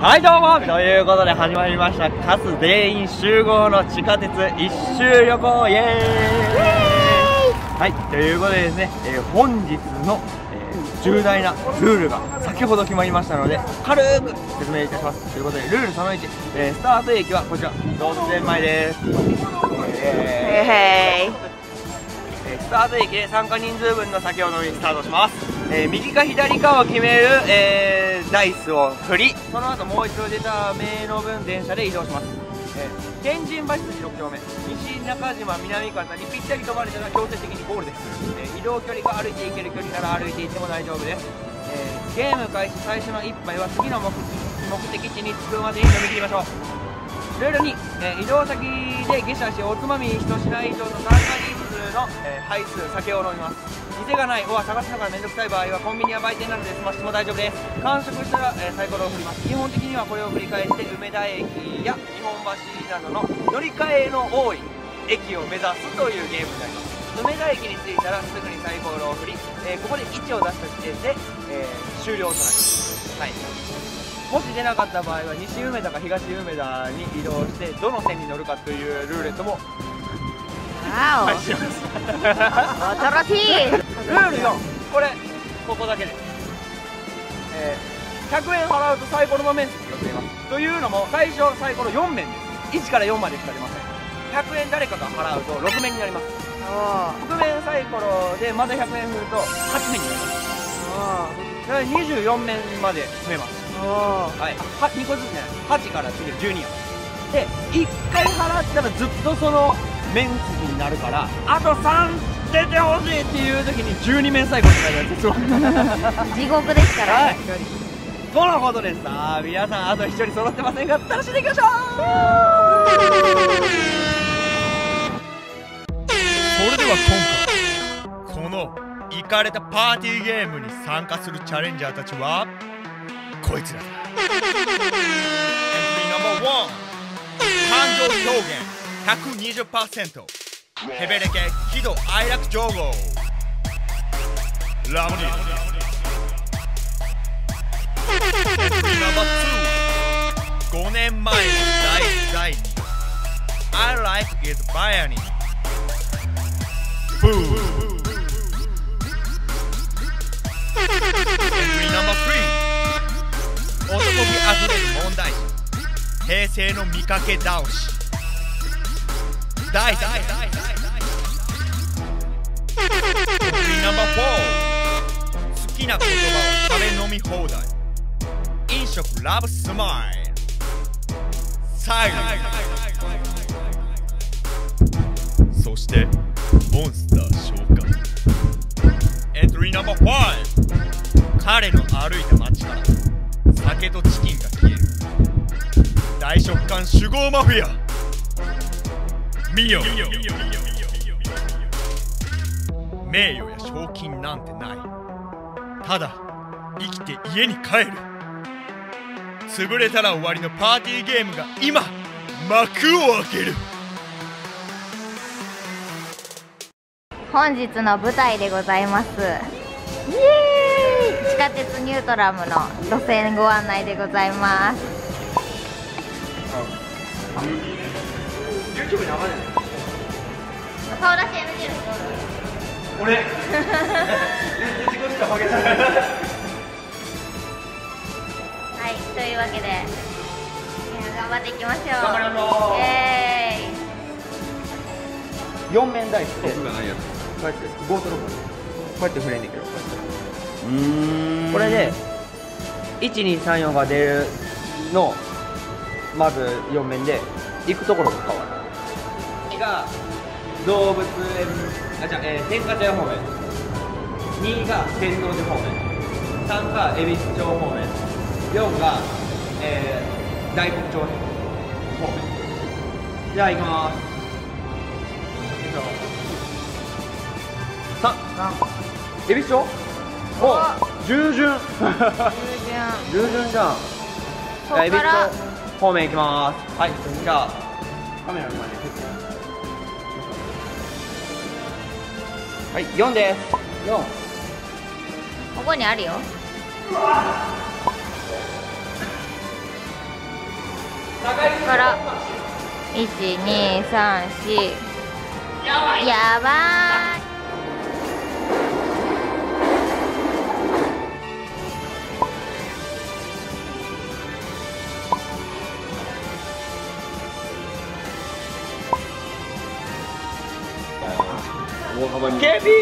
はいどうもということで始まりましたカス全員集合の地下鉄一周旅行イエーイ。はいということでですね、本日の、重大なルールが先ほど決まりましたので軽く説明いたします。ということでルールその1、スタート駅はこちら動物園前です。スタート駅で参加人数分の先ほどにスタートします。右か左かを決める、ダイスを振り、その後もう一度出た名の分電車で移動します。天神橋筋6丁目西中島南方にぴったり止まれたら強制的にゴールです。移動距離が歩いていける距離なら歩いていっても大丈夫です。ゲーム開始最初の1杯は次の目的地に着くまでに飲み切りましょう。ルール2、移動先で下車しおつまみ1品以上の参加人数の、杯数酒を飲みます。店がない、探しながらめんどくさい場合はコンビニや売店などで済ましても大丈夫です。完食したら、サイコロを振ります。基本的にはこれを繰り返して梅田駅や日本橋などの乗り換えの多い駅を目指すというゲームになります。梅田駅に着いたらすぐにサイコロを振り、ここで1を出した時点で、終了となります。はい、もし出なかった場合は西梅田か東梅田に移動してどの線に乗るかというルーレットもはいします。 新しいルール4、ここだけです。100円払うとサイコロの面積が増えます。というのも最初サイコロ4面です。1から4までしか出ません。100円誰かが払うと6面になります。覆面サイコロでまだ100円振ると8面になります。だから24面まで増えます。はい、2個ずつね、8から次は12やで、1回払ったらずっとその面積になるから、あと3出てほしいっていう時に12面サイコロって書いてあるんですよ。 地獄ですから、 はい、このことです。さあ皆さんあと1人揃ってませんが楽しんでいきましょう。 それでは今回このイカれたパーティーゲームに参加するチャレンジャーたちはこいつらだ。エントリーナンバー1、感情表現 120%、 ヘベレケ喜怒哀楽情報ラムリー。エントリーナンバー2、5年前の第2 I like is Bayani ブー。エントリーナンバー3、男気あふれる問題児平成の見かけ倒し大好き。エントリーナンバー4、好きな言葉は食べ飲み放題飲食ラブスマイルサイレン。そしてモンスター召喚。エントリーナンバー5、彼の歩いた街から酒とチキンが消える大食感酒豪マフィアミヨ。名誉や賞金なんてない。ただ生きて家に帰る。潰れたら終わりのパーティーゲームが今幕を開ける。 本日の舞台でございます。イエーイ。地下鉄ニュートラムの路線ご案内でございます。 YouTube に上がるね。 顔出し NG の人俺自己しか負けない。 はい、というわけで頑張っていきましょう。 頑張りましょう。 イエーイ。 4面ダイスでこうやって5と6こうやって振れんねんけど、これで1234が出るのまず4面で行くところが変わる。2が動物園天下茶屋方面、2が天王寺方面、3が恵比寿町方面、4が、大黒町方面。じゃあ行きまーす。3、恵比寿町？お、従順。従順じゃん。じゃあ恵比寿町方面行きまーす。はい、じゃあカメラの前ではい、4です。4。 ここにあるよ。 から1234やばーい。 ケビ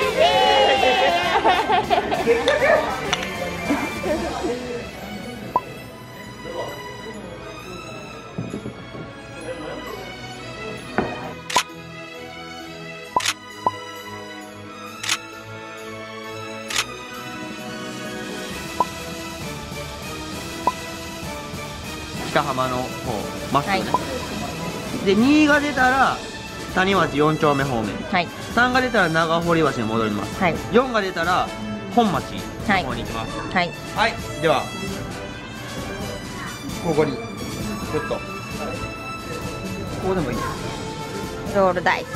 北浜の方まっすぐね、で2が出たら谷町4丁目方面、3が出たら長堀橋に戻ります、4が出たら本町の方に行きます。はい、ではここにちょっとここでもいいロールダイス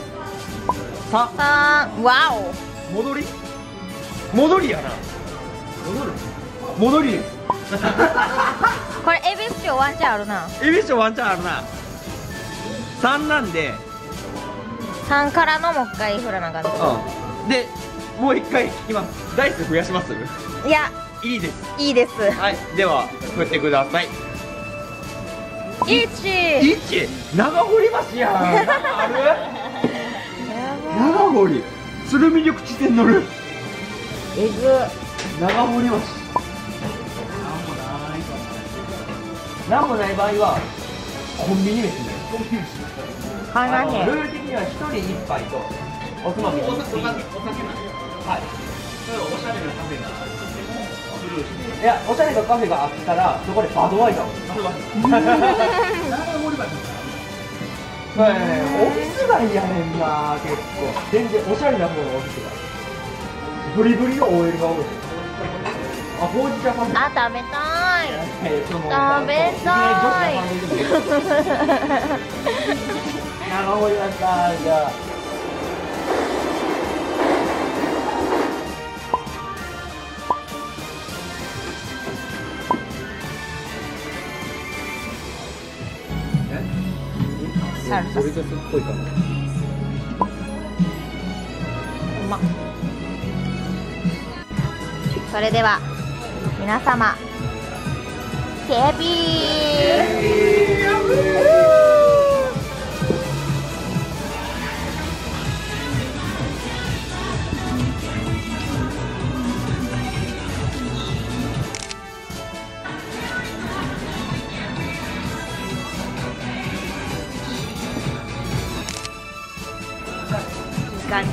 3、わお、戻りやな、戻りこれ恵比寿町ワンチャンあるな、 恵比寿町ワンチャンあるな。3なんで 3からのもう一回振らなあかんね、 でもう一回聞きます。ダイス増やします？ いや、 いいです。 いいです。 はい、では振ってください。 1 長堀橋やん。ある？長堀鶴見緑地線乗る。 えぐ。 長堀橋。なんもない場合はコンビニ飯ね。 買えまへん。 ルール的には1人1杯とおつまみお酒なんです。はい。それはおしゃれなカフェがいや、おしゃれなカフェがあったらそこでバドワイザーをオフィス街やねんな、結構全然おしゃれな方のオフィス街、ブリブリの OL が多い。あ、ほうじ茶ファミリー。 あ、食べたい。食べたい。 長堀ました。じゃあ。 サルサ。 それがすっごいかな。 うまっ。それでは皆様、ケビー。いい感じ。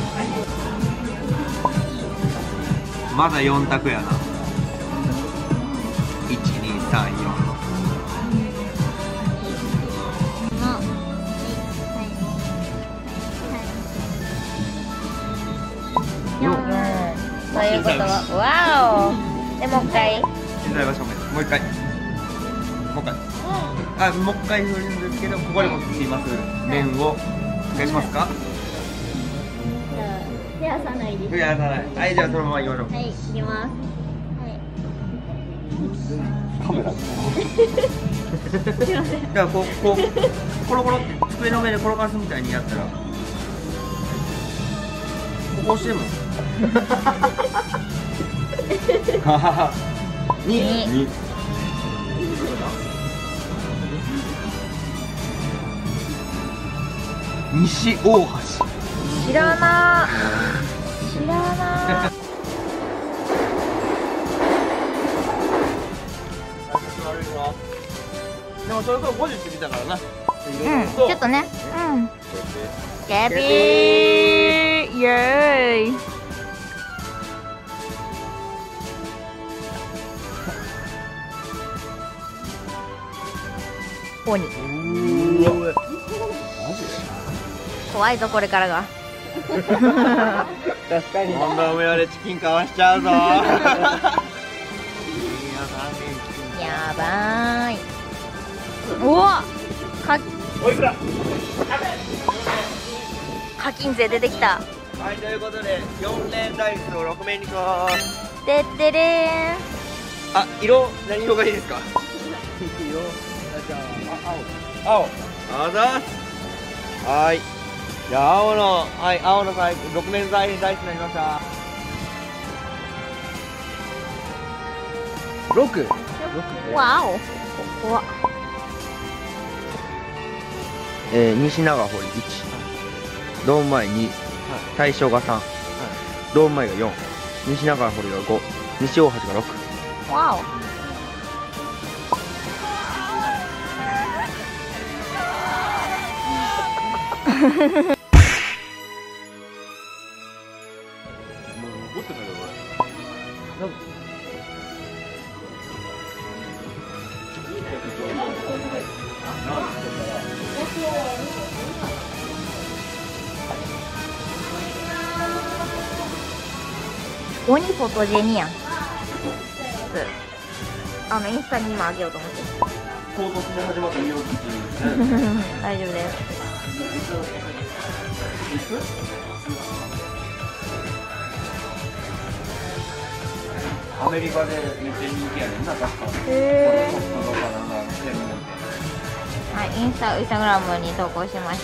まだ4択やな。1、2、3、4。 ということは、わお。でもう一回。 もう一回。あ、もう一回振るんですけど、ここでも振ります。面をお願いしますか。 増やさないで。 増やさない。はい、じゃあそのまま行きましょう。 はい、行きます。 カメラ。じゃあこうコロコロって机の上で転がすみたいにやったら、こうしても。2。西大橋。 知らな。 でもそれから50過ぎたからな。 ちょっとね。ケビー、イエーイ。鬼。怖いぞこれからが。 確かに。こんな梅割れチキンかわしちゃうぞ。 やばーい。うわ。 おいくら。 課金税出てきた。 はい、ということで4連ダイスを6面にします。 てってれー。 あ、色何色がいいですか。 黄青あざーす。はい、じゃあ青の6面ダイスになりました。6。 わお。怖っ。 西長堀1、ローン前2、大正が3、ローン前が4、西長堀が5、西大橋が6。 わお。鬼フォトジェニアン。インスタに今あげようと思って。 唐突に始まった見ようっていう。 大丈夫です。 アメリカでめっちゃ人気やねんな、確か。 はい、インスタグラムに投稿しました。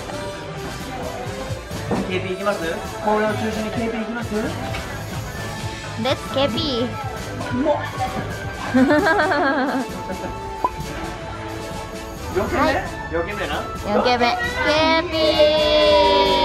KP 行きます？これを中心に KP 行きます？ レッツ KP。 4件目な。 4件目 KP。